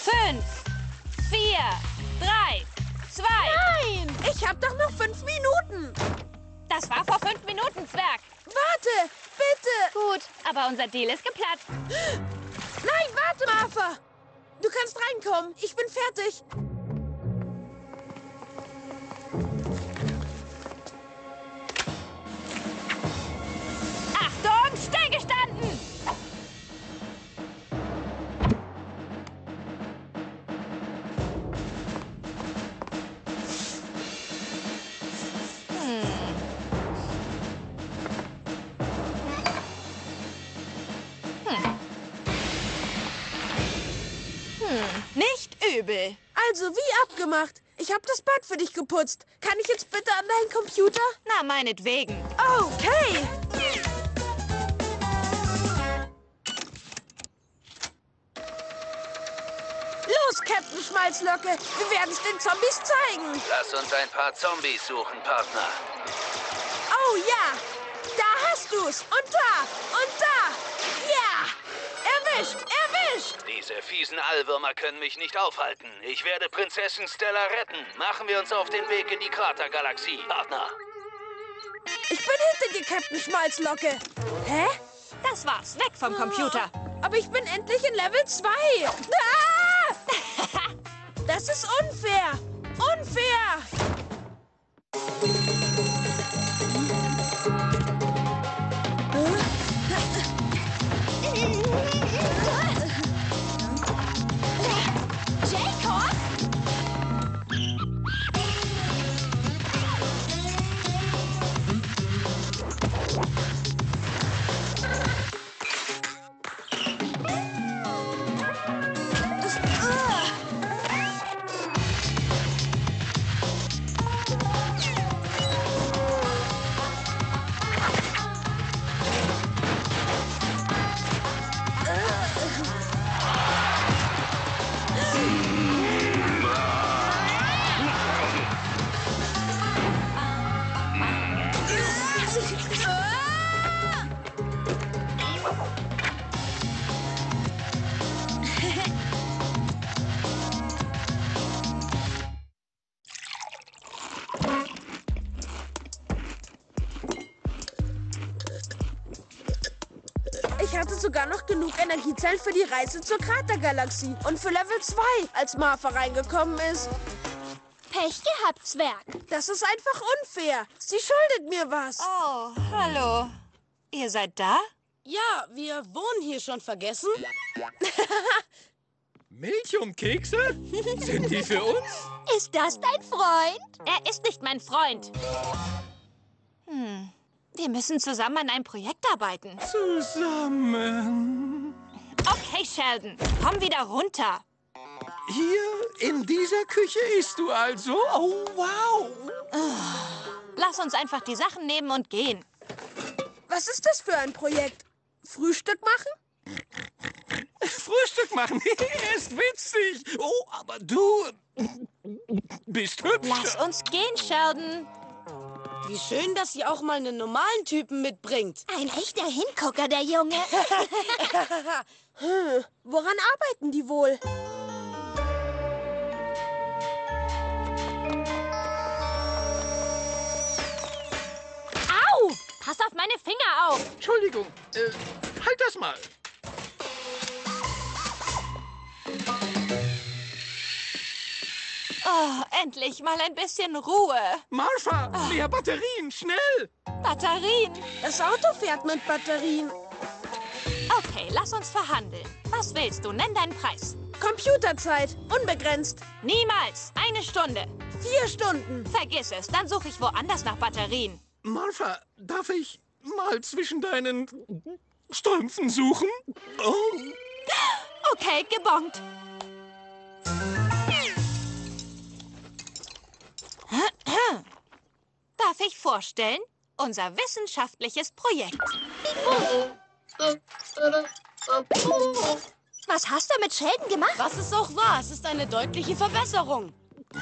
5, 4, 3, 2. Nein! Ich hab doch noch 5 Minuten. Das war vor 5 Minuten, Zwerg. Warte, bitte. Gut, aber unser Deal ist geplatzt. Nein, warte, Martha. Du kannst reinkommen. Ich bin fertig. Achtung, stillgestanden! Nicht übel. Also, wie abgemacht. Ich habe das Bad für dich geputzt. Kann ich jetzt bitte an deinen Computer? Na, meinetwegen. Okay. Los, Captain Schmalzlocke. Wir werden es den Zombies zeigen. Lass uns ein paar Zombies suchen, Partner. Oh ja. Da hast du's. Und da. Und da. Ja. Erwischt. Erwischt. Diese fiesen Allwürmer können mich nicht aufhalten. Ich werde Prinzessin Stella retten. Machen wir uns auf den Weg in die Kratergalaxie, Partner. Ich bin hinter dir, Captain Schmalzlocke. Hä? Das war's. Weg vom Computer. Aber ich bin endlich in Level 2. Ah! Das ist unfair. Unfair. Jacob? Ich hatte sogar noch genug Energiezellen für die Reise zur Kratergalaxie und für Level 2, als Martha reingekommen ist. Pech gehabt, Zwerg. Das ist einfach unfair. Sie schuldet mir was. Oh, hallo. Ihr seid da? Ja, wir wohnen hier schon vergessen. Milch und Kekse? Sind die für uns? Ist das dein Freund? Er ist nicht mein Freund. Wir müssen zusammen an einem Projekt arbeiten. Zusammen. Okay, Sheldon, komm wieder runter. Hier in dieser Küche isst du also? Oh, wow. Lass uns einfach die Sachen nehmen und gehen. Was ist das für ein Projekt? Frühstück machen? Frühstück machen ist witzig. Oh, aber du bist hübsch. Lass uns gehen, Sheldon. Wie schön, dass sie auch mal einen normalen Typen mitbringt. Ein echter Hingucker, der Junge. Woran arbeiten die wohl? Au! Pass auf meine Finger auf. Entschuldigung, halt das mal. Oh, endlich mal ein bisschen Ruhe. Martha, mehr Batterien, schnell. Batterien. Das Auto fährt mit Batterien. Okay, lass uns verhandeln. Was willst du? Nenn deinen Preis. Computerzeit, unbegrenzt. Niemals. 1 Stunde. 4 Stunden. Vergiss es, dann suche ich woanders nach Batterien. Martha, darf ich mal zwischen deinen Strümpfen suchen? Oh. Okay, gebongt. Darf ich vorstellen? Unser wissenschaftliches Projekt. Was hast du mit Sheldon gemacht? Was es auch war, es ist eine deutliche Verbesserung.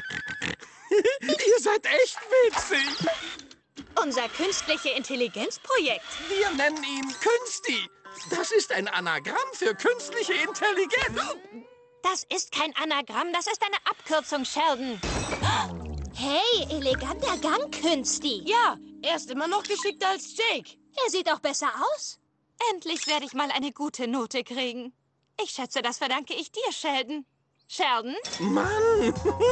Ihr seid echt witzig. Unser künstliche Intelligenzprojekt. Wir nennen ihn Künsti. Das ist ein Anagramm für künstliche Intelligenz. Das ist kein Anagramm, das ist eine Abkürzung, Sheldon. Hey, eleganter Gang, Künsti. Ja, er ist immer noch geschickter als Jake. Er sieht auch besser aus. Endlich werde ich mal eine gute Note kriegen. Ich schätze, das verdanke ich dir, Sheldon. Sheldon? Mann!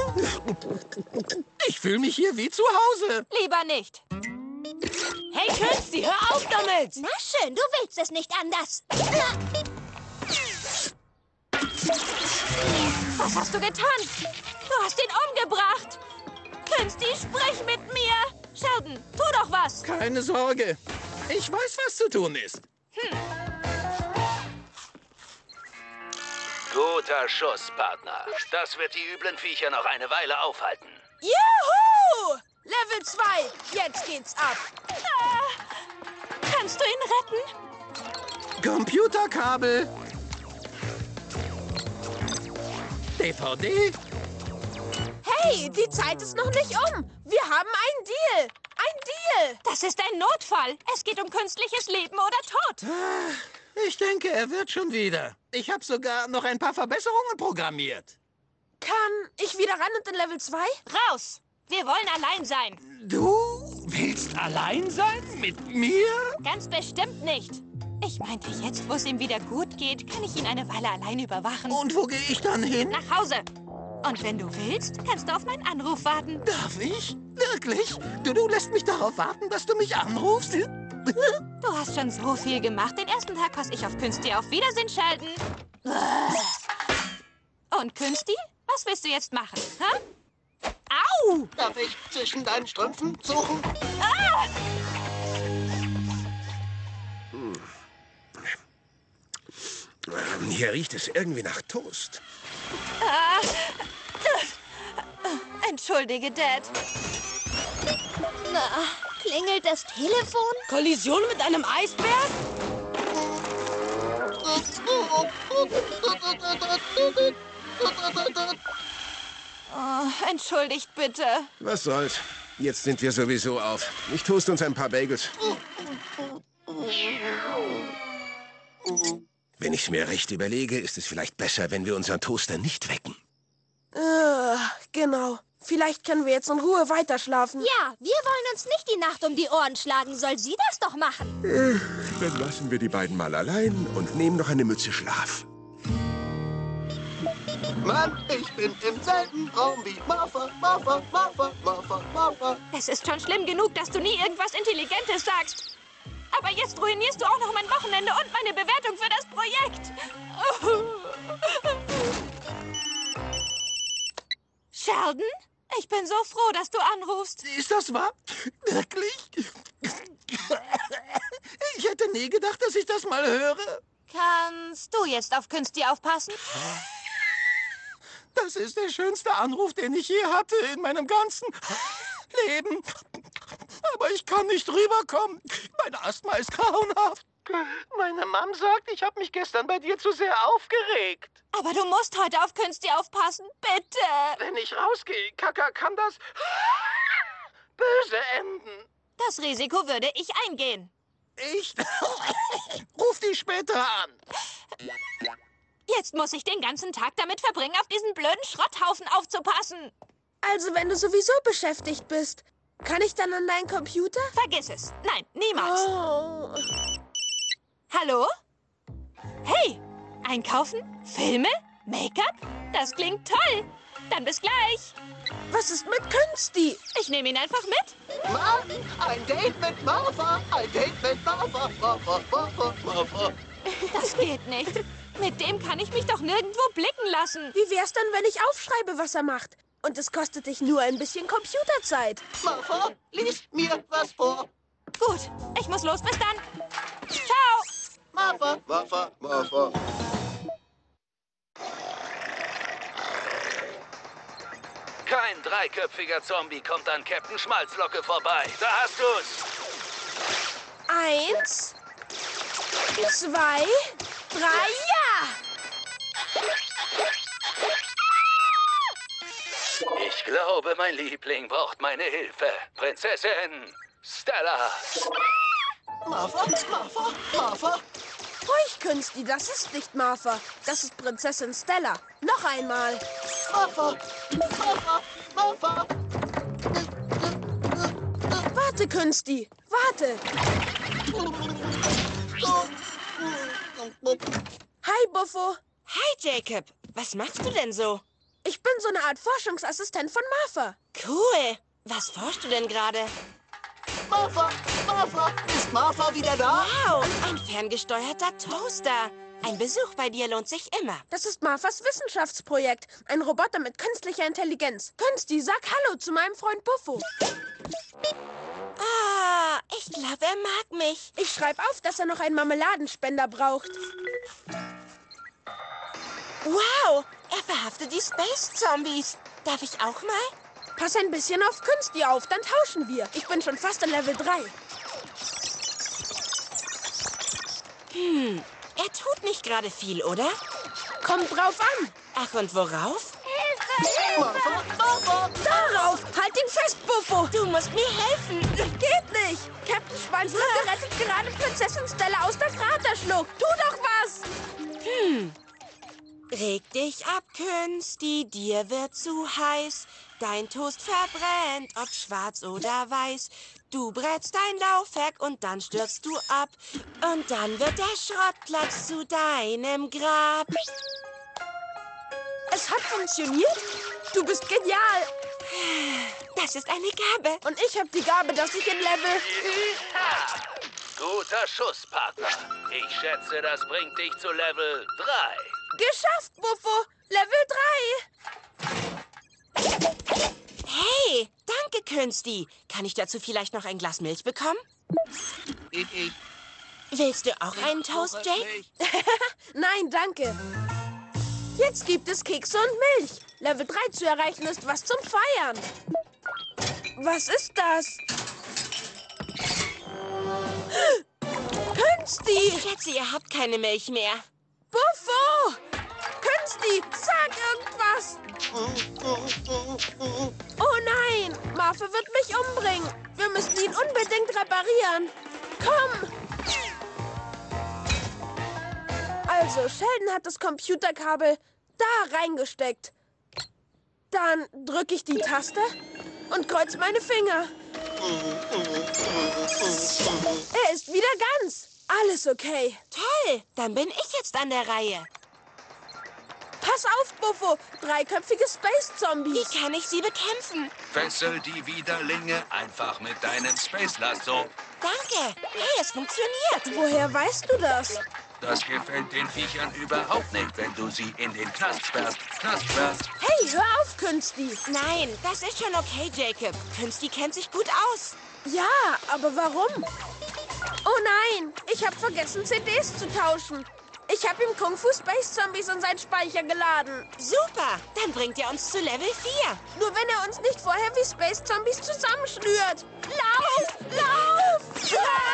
Ich fühle mich hier wie zu Hause. Lieber nicht. Hey, Künsti, hör auf damit! Na schön, du willst es nicht anders. Was hast du getan? Du hast ihn umgebracht. Künsti, sprich mit mir. Sheldon, tu doch was. Keine Sorge. Ich weiß, was zu tun ist. Guter Schuss, Partner. Das wird die üblen Viecher noch eine Weile aufhalten. Juhu! Level 2, jetzt geht's ab. Kannst du ihn retten? Computerkabel. DVD. Hey, die Zeit ist noch nicht um. Wir haben einen Deal. Ein Deal. Das ist ein Notfall. Es geht um künstliches Leben oder Tod. Ich denke, er wird schon wieder. Ich habe sogar noch ein paar Verbesserungen programmiert. Kann ich wieder ran und in Level 2? Raus. Wir wollen allein sein. Du willst allein sein mit mir? Ganz bestimmt nicht. Ich meinte, jetzt, wo es ihm wieder gut geht, kann ich ihn eine Weile allein überwachen. Und wo gehe ich dann hin? Nach Hause. Und wenn du willst, kannst du auf meinen Anruf warten. Darf ich? Wirklich? Du lässt mich darauf warten, dass du mich anrufst? Du hast schon so viel gemacht. Den ersten Tag passe ich auf Künsti auf. Wiedersehen, Sheldon. Und Künsti? Was willst du jetzt machen? Hä? Au! Darf ich zwischen deinen Strümpfen suchen? Hier riecht es irgendwie nach Toast. Entschuldige, Dad. Na, klingelt das Telefon? Kollision mit einem Eisberg? Oh, entschuldigt bitte. Was soll's? Jetzt sind wir sowieso auf. Ich toast uns ein paar Bagels. Wenn ich's mir recht überlege, ist es vielleicht besser, wenn wir unseren Toaster nicht wecken. Genau. Vielleicht können wir jetzt in Ruhe weiterschlafen. Ja, wir wollen uns nicht die Nacht um die Ohren schlagen. Soll sie das doch machen? Dann lassen wir die beiden mal allein und nehmen noch eine Mütze Schlaf. Mann, ich bin im selben Raum wie Martha, Martha, Martha, Martha, Martha. Es ist schon schlimm genug, dass du nie irgendwas Intelligentes sagst. Aber jetzt ruinierst du auch noch mein Wochenende und meine Bewertung für das Projekt. Sheldon? Ich bin so froh, dass du anrufst. Ist das wahr? Wirklich? Ich hätte nie gedacht, dass ich das mal höre. Kannst du jetzt auf Künsti aufpassen? Das ist der schönste Anruf, den ich je hatte in meinem ganzen Leben. Aber ich kann nicht rüberkommen. Mein Asthma ist grauenhaft. Meine Mom sagt, ich habe mich gestern bei dir zu sehr aufgeregt. Aber du musst heute auf Künsti aufpassen, bitte. Wenn ich rausgehe, kann das böse enden. Das Risiko würde ich eingehen. Ich ruf dich später an. Jetzt muss ich den ganzen Tag damit verbringen, auf diesen blöden Schrotthaufen aufzupassen. Also, wenn du sowieso beschäftigt bist, kann ich dann an deinen Computer? Vergiss es. Nein, niemals. Oh. Hallo? Hey, einkaufen? Filme? Make-up? Das klingt toll. Dann bis gleich. Was ist mit Künsti? Ich nehme ihn einfach mit. Mann, ein Date mit Martha, ein Date mit Martha, Martha, Martha, Martha. Das geht nicht. Mit dem kann ich mich doch nirgendwo blicken lassen. Wie wär's dann, wenn ich aufschreibe, was er macht? Und es kostet dich nur ein bisschen Computerzeit. Martha, lies mir was vor. Gut, ich muss los. Bis dann. Ciao. Martha, Martha, Martha. Kein dreiköpfiger Zombie kommt an Captain Schmalzlocke vorbei. Da hast du's. 1, 2, 3, ja! Ich glaube, mein Liebling braucht meine Hilfe. Prinzessin Stella. Martha, Martha, Martha. Ruhig, Künsti, das ist nicht Martha. Das ist Prinzessin Stella. Noch einmal. Martha! Martha! Martha! Warte, Künsti, warte. Hi, Buffo. Hi, Jacob. Was machst du denn so? Ich bin so eine Art Forschungsassistent von Martha. Cool. Was forschst du denn gerade? Martha! Martha! Ist Martha wieder da? Wow, ein ferngesteuerter Toaster. Ein Besuch bei dir lohnt sich immer. Das ist Marthas Wissenschaftsprojekt. Ein Roboter mit künstlicher Intelligenz. Künsti, sag Hallo zu meinem Freund Buffo. Ah, ich glaube, er mag mich. Ich schreibe auf, dass er noch einen Marmeladenspender braucht. Wow, er verhaftet die Space Zombies. Darf ich auch mal? Pass ein bisschen auf Künsti auf, dann tauschen wir. Ich bin schon fast in Level 3. Er tut nicht gerade viel, oder? Kommt drauf an. Ach, und worauf? Martha! Martha! Darauf! Halt ihn fest, Buffo! Du musst mir helfen. Geht nicht! Captain Schweinsloch rettet gerade Prinzessin Stella aus der Kraterschlucht. Tu doch was! Reg dich ab, Künsti, dir wird zu heiß. Dein Toast verbrennt, ob schwarz oder weiß. Du brätst dein Laufwerk und dann stürzt du ab. Und dann wird der Schrottplatz zu deinem Grab. Es hat funktioniert. Du bist genial. Das ist eine Gabe. Und ich habe die Gabe, dass ich in Level... Ja. Guter Schuss, Partner. Ich schätze, das bringt dich zu Level 3. Geschafft, Buffo! Level 3! Hey, danke, Künsti. Kann ich dazu vielleicht noch ein Glas Milch bekommen? Willst du auch einen Toast, Jake? Nein, danke. Jetzt gibt es Kekse und Milch. Level 3 zu erreichen ist was zum Feiern. Was ist das? Künsti! Ich schätze, ihr habt keine Milch mehr. Buffo! Künsti, sag irgendwas! Oh nein! Martha wird mich umbringen. Wir müssen ihn unbedingt reparieren. Komm! Also, Sheldon hat das Computerkabel da reingesteckt. Dann drücke ich die Taste und kreuze meine Finger. Er ist wieder ganz. Alles okay. Toll, dann bin ich jetzt an der Reihe. Pass auf, Buffo. Dreiköpfige Space-Zombies. Wie kann ich sie bekämpfen? Fessel die Widerlinge einfach mit deinem Space-Lasso. Danke. Hey, es funktioniert. Woher weißt du das? Das gefällt den Viechern überhaupt nicht, wenn du sie in den Knast sperrst. Hey, hör auf, Künsti. Nein, das ist schon okay, Jacob. Künsti kennt sich gut aus. Ja, aber warum? Oh nein, ich habe vergessen, CDs zu tauschen. Ich habe ihm Kung Fu Space Zombies in seinen Speicher geladen. Super, dann bringt er uns zu Level 4. Nur wenn er uns nicht vorher wie Space Zombies zusammenschnürt. Lauf! Lauf!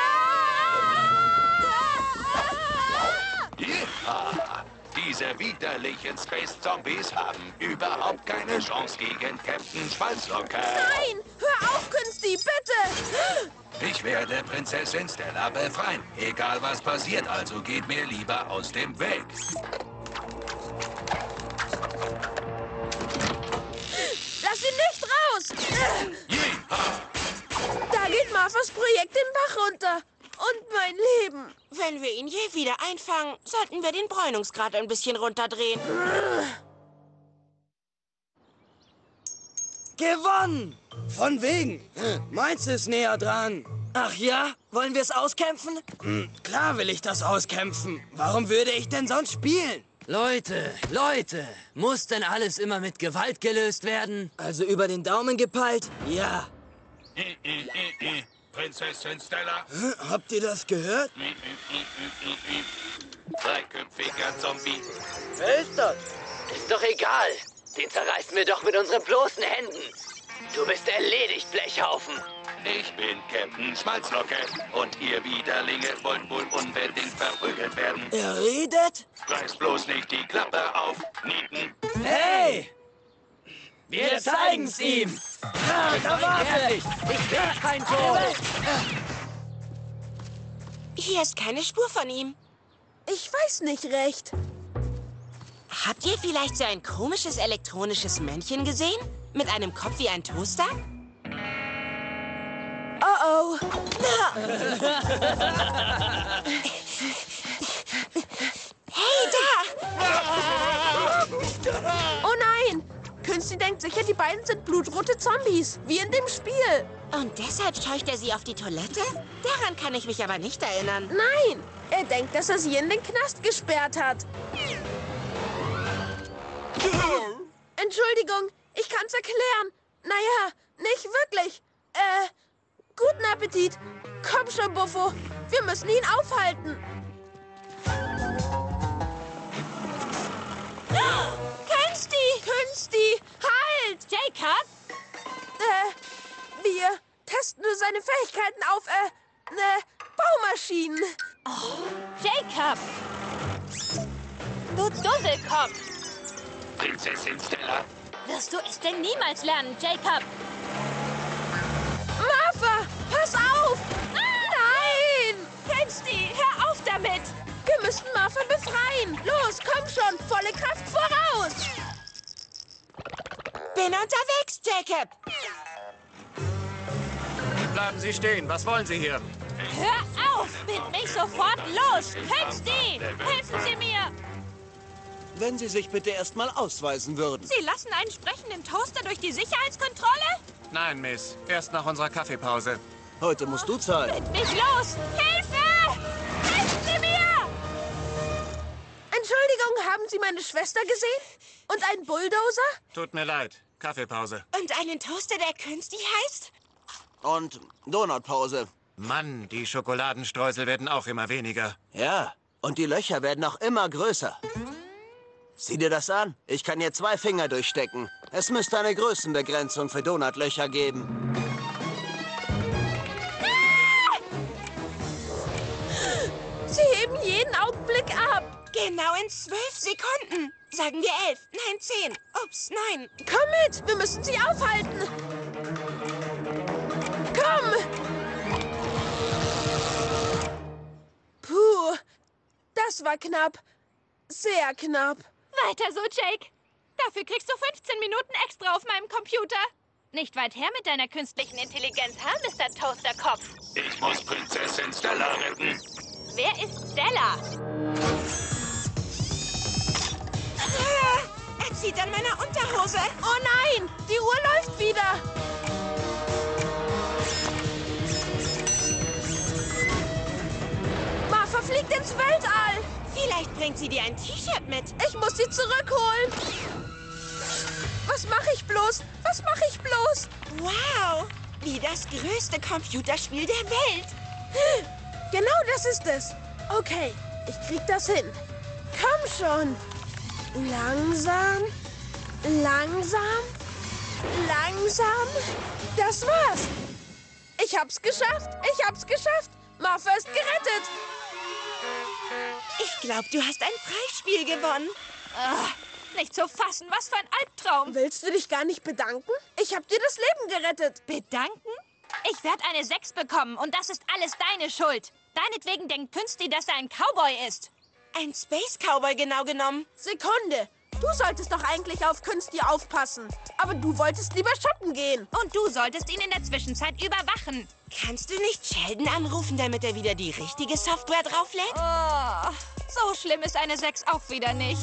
Ja, diese widerlichen Space-Zombies haben überhaupt keine Chance gegen Captain Schmalzlocke. Nein! Hör auf, Künsti, bitte! Ich werde Prinzessin Stella befreien. Egal was passiert, also geht mir lieber aus dem Weg. Lass ihn nicht raus! Yeehaw! Da geht Marthas Projekt den Bach runter. Und mein Leben. Wenn wir ihn je wieder einfangen, sollten wir den Bräunungsgrad ein bisschen runterdrehen. Gewonnen! Von wegen. Meins ist näher dran. Ach ja? Wollen wir es auskämpfen? Klar will ich das auskämpfen. Warum würde ich denn sonst spielen? Leute, muss denn alles immer mit Gewalt gelöst werden? Also über den Daumen gepeilt? Ja. Prinzessin Stella. Habt ihr das gehört? Dreiköpfiger Zombie. Wer ist das? Ist doch egal. Den zerreißen wir doch mit unseren bloßen Händen. Du bist erledigt, Blechhaufen. Ich bin Captain Schmalzlocke und ihr Widerlinge wollen wohl unbedingt verprügelt werden. Er redet? Reiß bloß nicht die Klappe auf, Nieten. Hey! Wir zeigen's ihm. Ehrlich, Ich will kein Tod. Hier ist keine Spur von ihm. Ich weiß nicht recht. Habt ihr vielleicht so ein komisches elektronisches Männchen gesehen? Mit einem Kopf wie ein Toaster? Oh oh. Hey, da! Oh nein! Künsti denkt sicher, die beiden sind blutrote Zombies, wie in dem Spiel. Und deshalb scheucht er sie auf die Toilette? Daran kann ich mich aber nicht erinnern. Nein, er denkt, dass er sie in den Knast gesperrt hat. Entschuldigung, ich kann's erklären. Naja, nicht wirklich. Guten Appetit. Komm schon, Buffo. Wir müssen ihn aufhalten. Künsti, halt! Jacob? Wir testen nur seine Fähigkeiten auf, Baumaschinen. Jacob! Du Dusselkopf! Prinzessin Stella. Wirst du es denn niemals lernen, Jacob? Martha, pass auf! Nein! Künsti, hör auf damit! Wir müssen Martha befreien. Los, komm schon, volle Kraft voraus! Bin unterwegs, Jacob. Bleiben Sie stehen. Was wollen Sie hier? Hör auf! Bind mich sofort los! Künsti! Helfen Sie mir! Wenn Sie sich bitte erst mal ausweisen würden. Sie lassen einen sprechenden Toaster durch die Sicherheitskontrolle? Nein, Miss. Erst nach unserer Kaffeepause. Heute musst du zahlen. Bind mich los! Hilfe! Helfen Sie mir! Entschuldigung, haben Sie meine Schwester gesehen? Und einen Bulldozer? Tut mir leid. Kaffeepause. Und einen Toaster, der Künsti heißt? Und Donutpause. Mann, die Schokoladenstreusel werden auch immer weniger. Ja, und die Löcher werden auch immer größer. Sieh dir das an. Ich kann hier 2 Finger durchstecken. Es müsste eine Größenbegrenzung für Donutlöcher geben. Sie heben jeden Augenblick ab. Genau in 12 Sekunden. Sagen wir 11. Nein, 10. Ups, nein. Komm mit, wir müssen sie aufhalten. Komm! Puh, das war knapp. Sehr knapp. Weiter so, Jake. Dafür kriegst du 15 Minuten extra auf meinem Computer. Nicht weit her mit deiner künstlichen Intelligenz, ha, Mr. Toasterkopf? Ich muss Prinzessin Stella retten. Wer ist Stella? Er zieht an meiner Unterhose. Oh nein, die Uhr läuft wieder. Martha fliegt ins Weltall. Vielleicht bringt sie dir ein T-Shirt mit. Ich muss sie zurückholen. Was mache ich bloß? Was mache ich bloß? Wow, wie das größte Computerspiel der Welt. Genau das ist es. Okay, ich krieg das hin. Komm schon. Langsam, langsam, langsam. Das war's. Ich hab's geschafft. Ich hab's geschafft. Martha ist gerettet. Ich glaube, du hast ein Preisspiel gewonnen. Nicht zu fassen, was für ein Albtraum. Willst du dich gar nicht bedanken? Ich hab dir das Leben gerettet. Bedanken? Ich werde eine 6 bekommen und das ist alles deine Schuld. Deinetwegen denkt Künsti, dass er ein Cowboy ist. Ein Space Cowboy genau genommen. Sekunde. Du solltest doch eigentlich auf Künsti aufpassen. Aber du wolltest lieber shoppen gehen. Und du solltest ihn in der Zwischenzeit überwachen. Kannst du nicht Sheldon anrufen, damit er wieder die richtige Software drauflädt? Oh, so schlimm ist eine 6 auch wieder nicht.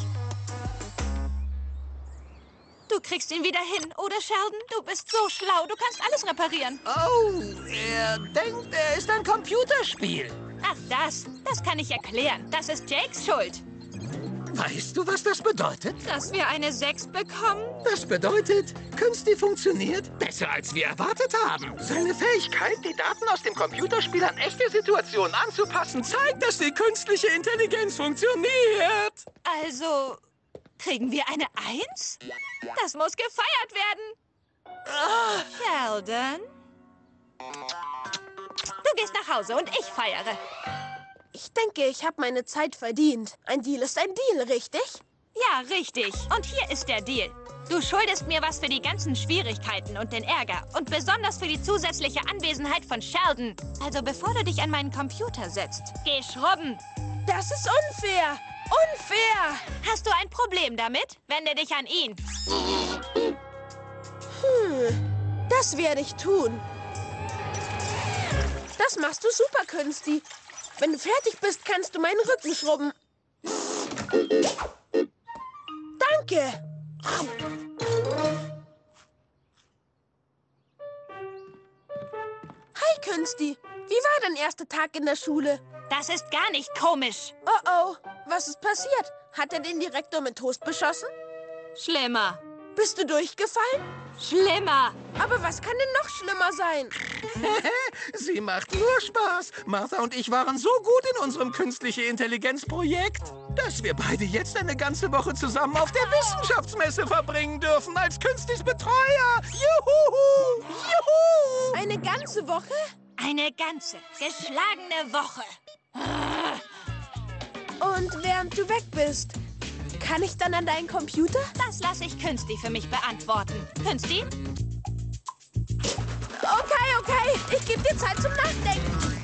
Du kriegst ihn wieder hin, oder Sheldon? Du bist so schlau, du kannst alles reparieren. Oh, er denkt, er ist ein Computerspiel. Ach, das kann ich erklären. Das ist Jakes Schuld. Weißt du, was das bedeutet? Dass wir eine 6 bekommen? Das bedeutet, Künsti funktioniert besser, als wir erwartet haben. Seine Fähigkeit, die Daten aus dem Computerspiel an echte Situationen anzupassen, zeigt, dass die künstliche Intelligenz funktioniert. Also, kriegen wir eine 1? Das muss gefeiert werden. Sheldon? Du gehst nach Hause und ich feiere. Ich denke, ich habe meine Zeit verdient. Ein Deal ist ein Deal, richtig? Ja, richtig. Und hier ist der Deal. Du schuldest mir was für die ganzen Schwierigkeiten und den Ärger. Und besonders für die zusätzliche Anwesenheit von Sheldon. Also bevor du dich an meinen Computer setzt, geh schrubben. Das ist unfair. Unfair. Hast du ein Problem damit? Wende dich an ihn. Das werde ich tun. Das machst du super, Künsti. Wenn du fertig bist, kannst du meinen Rücken schrubben. Danke. Hi, Künsti. Wie war dein erster Tag in der Schule? Das ist gar nicht komisch. Oh oh, was ist passiert? Hat er den Direktor mit Toast beschossen? Schlimmer. Bist du durchgefallen? Schlimmer. Aber was kann denn noch schlimmer sein? Sie macht nur Spaß. Martha und ich waren so gut in unserem künstliche Intelligenz-Projekt, dass wir beide jetzt eine ganze Woche zusammen auf der Wissenschaftsmesse verbringen dürfen als Künstis Betreuer. Juhu! Juhu! Eine ganze Woche? Eine ganze, geschlagene Woche. Und während du weg bist, kann ich dann an deinen Computer? Das lasse ich Künsti für mich beantworten. Künsti? Okay. Ich gebe dir Zeit zum Nachdenken.